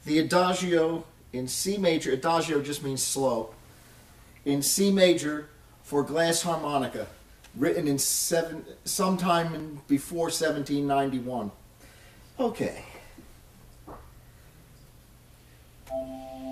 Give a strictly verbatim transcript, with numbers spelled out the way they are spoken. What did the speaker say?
the Adagio in C major. Adagio just means slow. In C major for glass harmonica, written in seven, sometime in, before seventeen ninety-one. Okay.